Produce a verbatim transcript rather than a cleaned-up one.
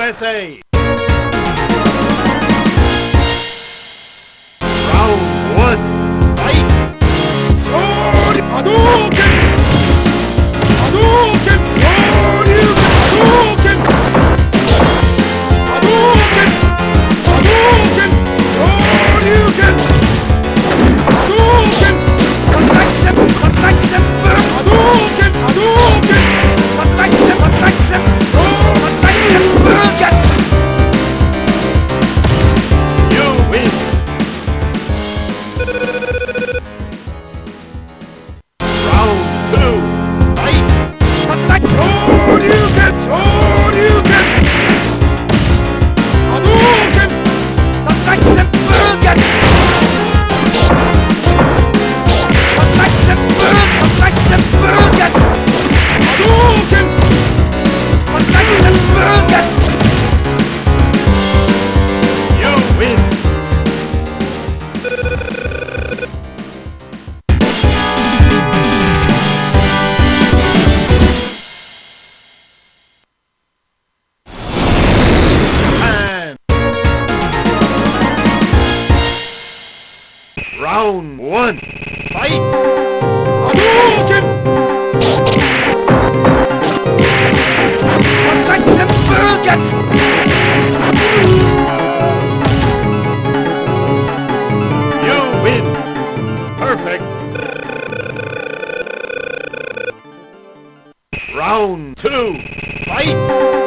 S A! Round one, fight! Hadouken! Hadouken! Hadouken! Hadouken! Hadouken! Hadouken! Hadouken! Attack them! Attack them! Hadouken! Hadouken! Attack them! Attack them! Oh, attack them! Get! You win! Round two, fight! Attack! Hadouken! Hadouken! Hadouken! Attack them! Get! Attack them! Attack them! Get! Hadouken! Attack them! Get! You win! And round one, fight! Hadouken! Attack them! Get! You win! Perfect! Round two, fight!